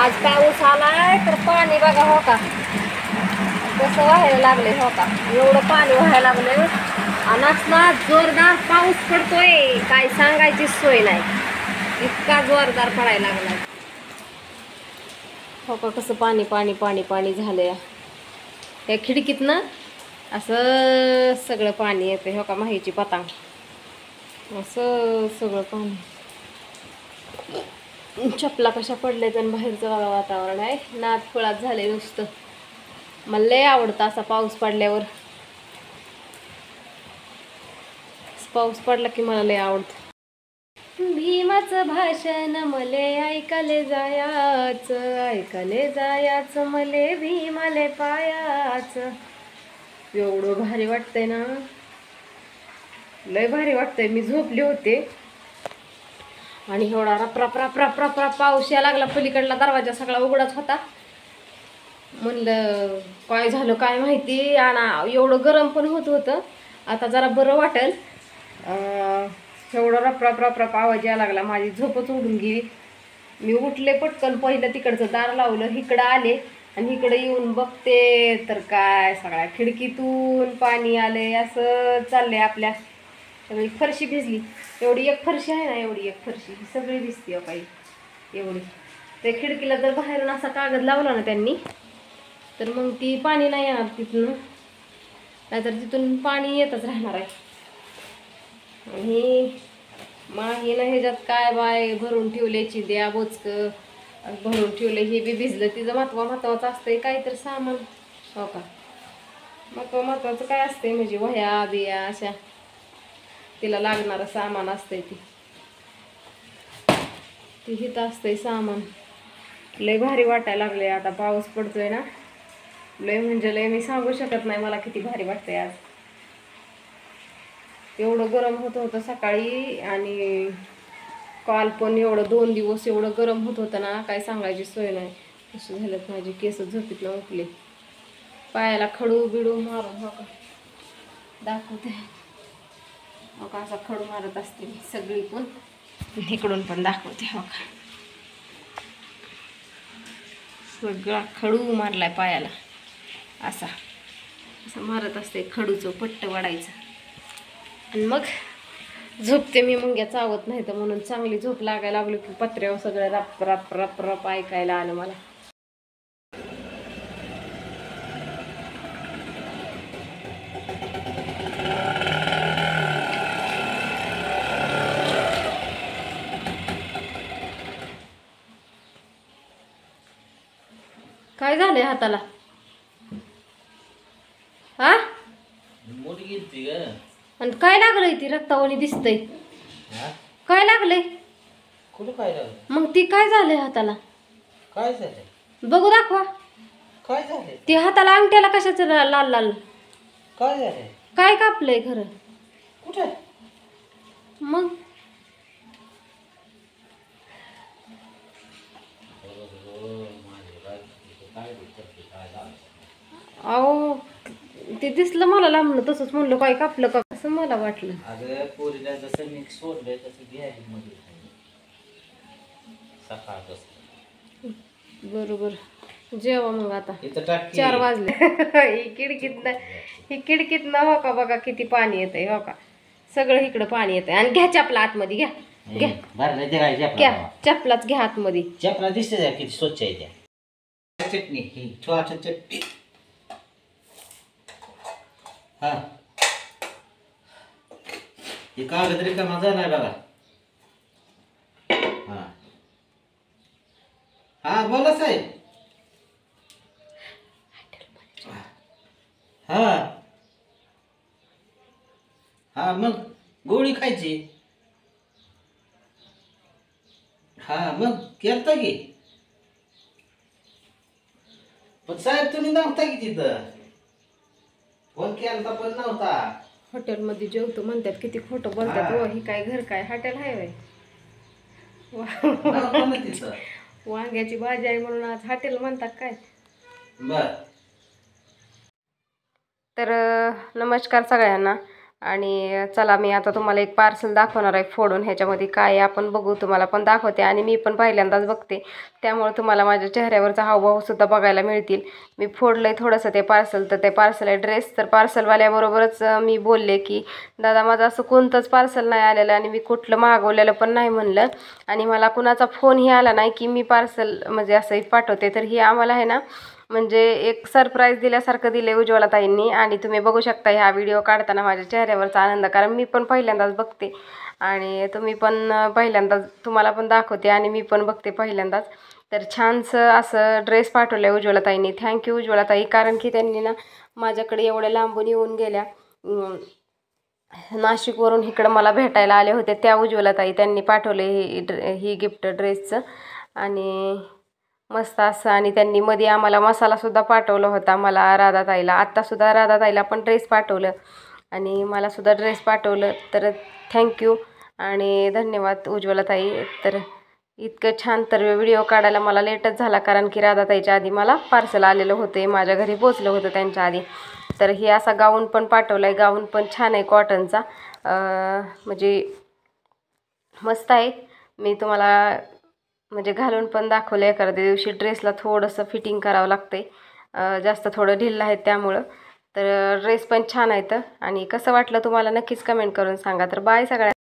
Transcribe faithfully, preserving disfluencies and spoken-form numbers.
आज पाऊस आलाय तर पाणी बघा हो का कसं व्हायला लागले हो का, एवढं पाणी व्हायला लागले आणि असला जोरदार पाऊस पडतोय काय सांगायची सोय नाही, इतका जोरदार पडायला लागलाय हो का. कसं पाणी पाणी पाणी पाणी झालंय या खिडकीत ना, असं सगळं पाणी येते हो का. माहीची पतांग असं सगळं पाणी, चपला कशा पडल्यात आणि बाहेरचं बघा वातावरण आहे, नाद फळात झाले नुसतं. मला लय आवडतं असा पाऊस पडल्यावर, पाऊस पडला की मला लय आवडतं. भीमाचं भाषण मले ऐकले जायाच, ऐकले जायाच मले भीमाले पायाच. एवढं भारी वाटतंय ना, लय भारी वाटतंय. मी झोपले होते आणि एवढा रप रप रप रप रप रप पाऊस यायला लागला. पलीकडला दरवाजा सगळा उघडाच होता. म्हणलं काय झालं काय माहिती, आणि एवढं गरम पण होत होतं. आता जरा बरं वाटेल. एवढं रप रप रप रप आवाज यायला लागला, माझी झोपच उडून गेली. मी उठले पटकन, पहिलं तिकडचं दार लावलं, इकडं आले आणि इकडे येऊन बघते तर काय सगळ्या खिडकीतून पाणी आलंय. असं चाललंय आपल्या, सगळी फरशी भिजली. एवढी एक फरशी आहे ना, एवढी एक फरशी सगळी भिजते हो काही एवढी. ते खिडकीला जर बाहेरून असा कागद लावला ना त्यांनी, तर मग ती पाणी नाही येणार तिथून, नाहीतर तिथून पाणी येतच राहणार आहे. आणि माहीनं ह्याच्यात काय बाय भरून ठेवले, चिंध्या बोचकं भरून ठेवले, हे बी भिजलं. तिचं महत्वा महत्वाचं असतंय काहीतरी सामान हो का. महत्वा महत्वाचं काय असतंय म्हणजे वह्या बिया अशा तिला लागणारं सामान असतंय, ती ती हिथं असतंय सामान. लय भारी वाटायला लागले आता पाऊस पडतोय ना, लय म्हणजे लय मी सांगू शकत नाही मला किती भारी वाटतंय आज. एवढं गरम होत होतं सकाळी आणि काल पण एवढं दोन दिवस एवढं गरम होत होतं ना, काय सांगायची सोय नाही. कशी झालं माझी केस झोपीत ना उठले, पायाला खडू बिडू मारून हो का दाखवते हो का. असा खडू मारत असते मी सगळी पण, इकडून पण दाखवते हो का. सगळा खडू मारलाय पायाला, असा असं मारत असते खडूचं पट्ट वाढायचं. आणि मग झोपते मी, मुंग्या चावत नाही तर म्हणून चांगली झोप लागायला लागली की पत्र्यावर सगळं रप रप रप रप ऐकायला आलं मला. काय झालंय हाताला हा, आणि काय लागलंय ती रक्तावानी दिसतंय, काय लागलंय कुठं काय झालं मग ती काय झालंय हाताला, काय झालं बघू दाखवा. काय झालं ती हाताला अंगठ्याला कशाचं लाल लाल काय झालं काय कापलंय खरं कुठं मग. अहो ते दिसलं मला लांबलं, तसंच म्हणलं काय कापलं का असं मला वाटलं. अगं पोरीला जसं मी सोडलंय तसं घ्यायला मध्ये सकाळपासून. बरोबर जेवा मग आता इथं टाक चार वाजले. ही खिडकीत ही खिडकीत न हो का बघा किती पाणी येतंय हो का, सगळं इकडं पाणी येतंय. आणि घ्या चपला आतमध्ये, घ्या घ्या घ्या चपलाच घ्या आतमध्ये. चपला दिसते किती स्वच्छ आहे त्या. चटणी ही छोटा चटणी हा, हे कागद रिकामा झालाय बघा. हा हा बोला साहेब. हा हा मग गोळी खायची. हा मग केलता की, पण साहेब तुम्ही नव्हता की तिथं, फोन केलता पण नव्हता. हॉटेलमध्ये जेवतो म्हणतात, किती खोटं बोलतात. व ही काय घर काय हॉटेल आहे वय, वांग्याची भाजी आहे म्हणून आज हॉटेल म्हणतात काय. बर तर नमस्कार सगळ्यांना. आणि चला मी आता तुम्हाला एक पार्सल दाखवणार आहे फोडून. ह्याच्यामध्ये काय आहे आपण बघू, तुम्हाला पण दाखवते आणि मी पण पहिल्यांदाच बघते, त्यामुळे तुम्हाला माझ्या चेहऱ्यावरचा हावभावसुद्धा बघायला मिळतील. मी फोडलं आहे थोडंसं ते पार्सल, तर ते पार्सल आहे ड्रेस. तर पार्सलवाल्याबरोबरच मी बोलले की दादा माझं असं कोणतंच पार्सल नाही आलेलं आणि मी कुठलं मागवलेलं पण नाही म्हणलं, आणि मला कुणाचा फोनही आला नाही की मी पार्सल म्हणजे असंही पाठवते. तर ही आम्हाला आहे ना म्हणजे एक सरप्राईज दिल्यासारखं दिले उज्ज्वला ताईंनी. आणि तुम्ही बघू शकता ह्या व्हिडिओ काढताना माझ्या चेहऱ्यावरचा आनंद, कारण मी पण पहिल्यांदाच बघते आणि तुम्ही पण पहिल्यांदाच, तुम्हाला पण दाखवते आणि मी पण बघते पहिल्यांदाच. तर छानसं असं ड्रेस पाठवलं आहे उज्ज्वला ताईंनी. थँक्यू उज्ज्वला ताई, कारण की त्यांनी ना माझ्याकडे एवढ्या लांबून येऊन गेल्या, नाशिकवरून इकडं मला भेटायला आले होते, त्या उज्ज्वला ताई त्यांनी पाठवले ही ड्रे ही गिफ्ट ड्रेसचं. आणि मस्त असं, आणि त्यांनी मध्ये आम्हाला मसालासुद्धा पाठवला होता मला, राधाताईला. आत्तासुद्धा राधाताईला पण ड्रेस पाठवलं आणि मलासुद्धा ड्रेस पाठवलं. तर थँक्यू आणि धन्यवाद उज्ज्वला ताई. तर इतकं छान, तर व्हिडिओ काढायला मला लेटच झाला, कारण की राधाताईच्या आधी मला पार्सल आलेलं होते, माझ्या घरी पोचलं होतं त्यांच्या आधी. तर हे असा गाऊन पण पाठवला आहे, गाऊन पण छान आहे कॉटनचा, म्हणजे मस्त आहे. मी तुम्हाला म्हणजे घालून पण दाखवलं एखाद्या दिवशी. ड्रेसला थोडंसं फिटिंग करावं लागते, जास्त थोडं ढिल्लं आहे त्यामुळं. तर ड्रेस पण छान आहे. तर आणि कसं वाटलं तुम्हाला नक्कीच कमेंट करून सांगा. तर बाय सगळ्या.